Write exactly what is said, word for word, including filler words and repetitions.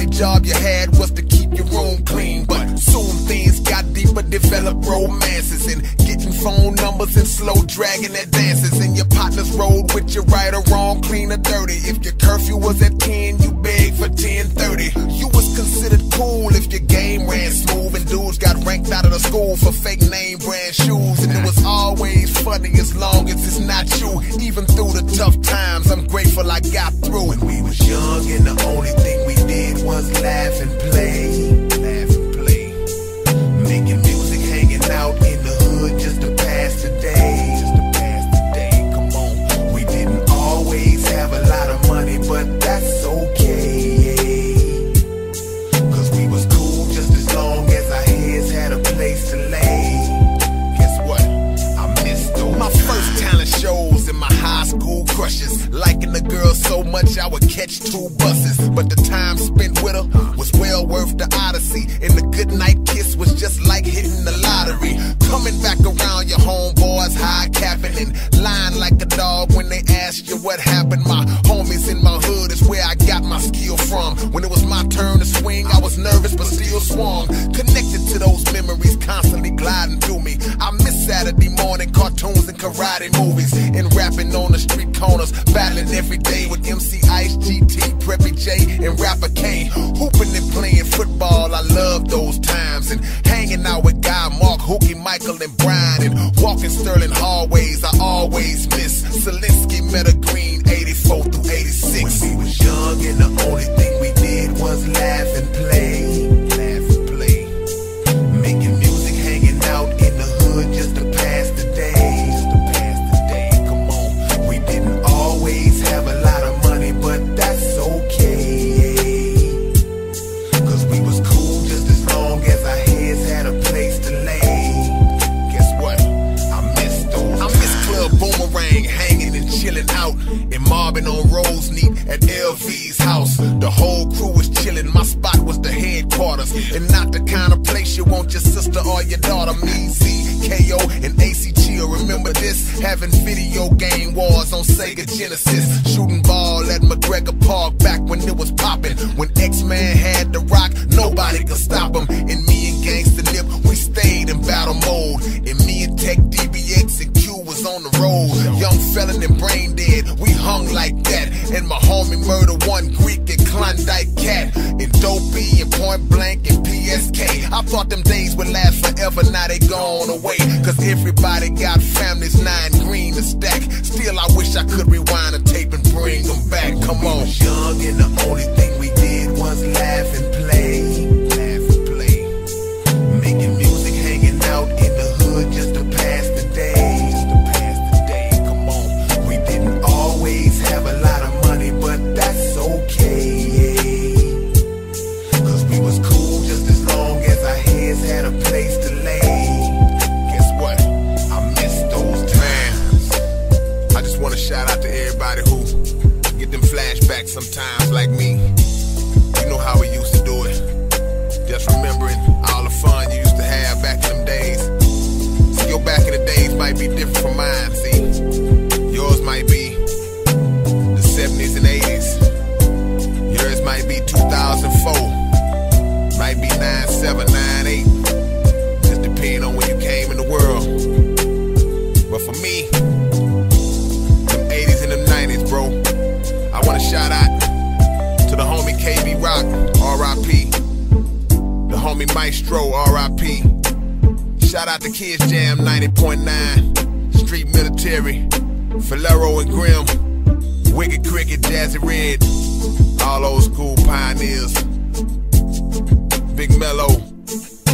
only job you had was to keep your room clean. But soon things got deeper, developed romances, and getting phone numbers and slow dragging advances. And your partners rode with you right or wrong, clean or dirty. If your curfew was at ten, you begged for ten thirty. You was considered cool if your game ran smooth, and dudes got ranked out of the school for fake name brand shoes. And it was always funny as long as it's not you. Even through the tough times, I'm grateful I got through. When we was young and the only thing we did was laugh and play, laugh and play, making music, hanging out in the hood just to pass the day, just to pass the day. Come on, we didn't always have a lot of money, but that's okay, cause we was cool just as long as our heads had a place to lay. Guess what? I missed those. My first talent shows and my high school crushes, liking the girl so much I would catch two buses. But the time spent with her was well worth the odyssey, and the goodnight kiss was just like hitting the lottery. Coming back around your homeboys high capping and lying like a dog when they ask you what happened. My homies in my hood is where I got my skill from. When it was my turn to swing, I was nervous but still swung. Connected to those memories constantly gliding through me. I miss Saturday morning cartoons and karate movies, and rapping on the street corners, battling every day with M C Ice, G T, Preppy J, and Rapper K. Hooping and playing football, I love those times. And hanging out with Guy, Mark, Hookie, Michael, and Brian, and walking Sterling hallways, I always miss. Selinsky, Meta Green, eighty-four through eighty-six. When we was young and the only thing we did was laugh and play, laugh and play, making music, hanging out in the hood just to pass the day, just to pass the day. Come on, we didn't always have a lot of money, but that's okay, cause we was cool just as long as our heads had a place to lay. Guess what? I miss those. I miss Club Boomerang, hanging and chilling out, and mobbing on Rose Neat at L V's house. The whole crew was chilling, my spot was the headquarters, and not the kind of place you want your sister or your daughter. Me, Z, K O, and A C Chill, remember this? Having video game wars on Sega Genesis, shooting ball at McGregor Park back when it was popping. When X-Man had the rock, nobody could stop him. And me and Gangsta Nip, we stayed in battle mode. And me and Tech D B X and Q was on the road. Young Felon and Brain Dead, we hung like that. And my homie Murder One, Greek and Klondike Cat, and Dopey and Point Blank and P S K. I thought them days would last forever, now they gone away, cause everybody got families, nine green to stack. Still I wish I could rewind a tape and bring them back. Come on. We was young and the only thing we did was laugh and play, laugh and play, making music, hanging out in the hood just to pass the day, just to pass the day. Come on, we didn't always have a lot of money, but that's okay, cause we was cool just as long as our heads had a place to lay. Guess what? I miss those times. Man, I just wanna shout out to everybody who get them flashbacks sometimes like me. You know how we used to do it. Just remembering all the fun you used to have back in them days. See, your back in the days might be different from mine, see. Yours might be the seventies and eighties. Yours might be two thousand four. Might be nine seven, nine eight. Just depending on when you came in the world. But for me, them eighties and them nineties, bro, I wanna shout out to the homie K B Rock, R I P. The homie Maestro, R I P. Shout out to Kids Jam ninety point nine, Street Military, Falero and Grim, Wicked Cricket, Jazzy Red, all old school pioneers, Big Mello,